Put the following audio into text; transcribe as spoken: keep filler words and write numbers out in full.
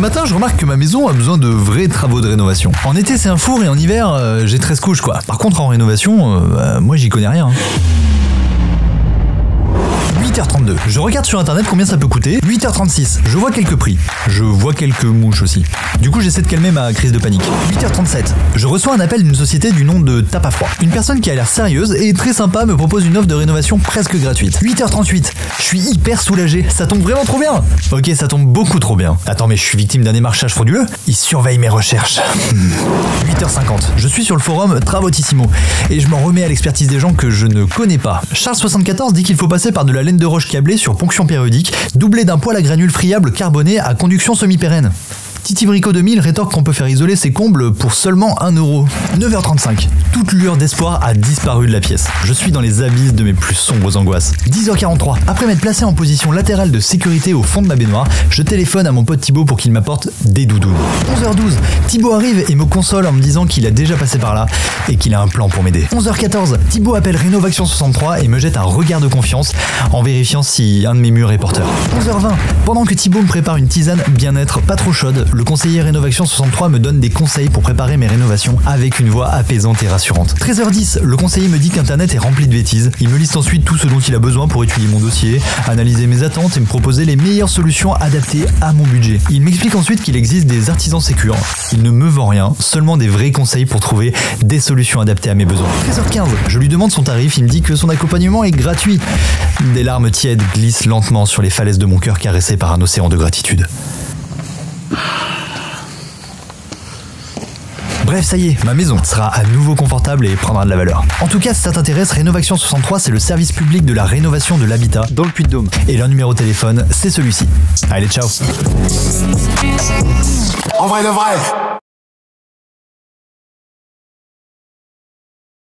Ce matin, je remarque que ma maison a besoin de vrais travaux de rénovation. En été, c'est un four et en hiver, euh, j'ai treize couches quoi. Par contre, en rénovation, euh, bah, moi j'y connais rien. huit heures trente-deux. Je regarde sur internet combien ça peut coûter. huit heures trente-six. Je vois quelques prix. Je vois quelques mouches aussi. Du coup, j'essaie de calmer ma crise de panique. huit heures trente-sept. Je reçois un appel d'une société du nom de Tape à Froid. Une personne qui a l'air sérieuse et très sympa me propose une offre de rénovation presque gratuite. huit heures trente-huit. Je suis hyper soulagé. Ça tombe vraiment trop bien. Ok, ça tombe beaucoup trop bien. Attends, mais je suis victime d'un démarchage frauduleux? Ils surveillent mes recherches. huit heures cinquante. Je suis sur le forum Travautissimo et je m'en remets à l'expertise des gens que je ne connais pas. Charles soixante-quatorze dit qu'il faut passer par de la laine de roche câblée sur ponction périodique, doublée d'un poêle à granules friable carboné à conduction semi-pérenne. Titibrico deux mille rétorque qu'on peut faire isoler ses combles pour seulement un euro. neuf heures trente-cinq. Toute lueur d'espoir a disparu de la pièce. Je suis dans les abysses de mes plus sombres angoisses. dix heures quarante-trois. Après m'être placé en position latérale de sécurité au fond de ma baignoire, je téléphone à mon pote Thibaut pour qu'il m'apporte des doudounes. onze heures douze. Thibaut arrive et me console en me disant qu'il a déjà passé par là et qu'il a un plan pour m'aider. onze heures quatorze. Thibaut appelle Rénovaction soixante-trois et me jette un regard de confiance en vérifiant si un de mes murs est porteur. onze heures vingt. Pendant que Thibaut me prépare une tisane bien-être pas trop chaude, le conseiller Rénovaction soixante-trois me donne des conseils pour préparer mes rénovations avec une voix apaisante et rassurante. treize heures dix, le conseiller me dit qu'Internet est rempli de bêtises. Il me liste ensuite tout ce dont il a besoin pour étudier mon dossier, analyser mes attentes et me proposer les meilleures solutions adaptées à mon budget. Il m'explique ensuite qu'il existe des artisans sécures. Il ne me vend rien, seulement des vrais conseils pour trouver des solutions adaptées à mes besoins. treize heures quinze, je lui demande son tarif, il me dit que son accompagnement est gratuit. Des larmes tièdes glissent lentement sur les falaises de mon cœur caressé par un océan de gratitude. Bref, ça y est, ma maison sera à nouveau confortable et prendra de la valeur. En tout cas, si ça t'intéresse, Rénovaction soixante-trois, c'est le service public de la rénovation de l'habitat dans le Puy-de-Dôme. Et leur numéro de téléphone, c'est celui-ci. Allez, ciao. En vrai de vrai.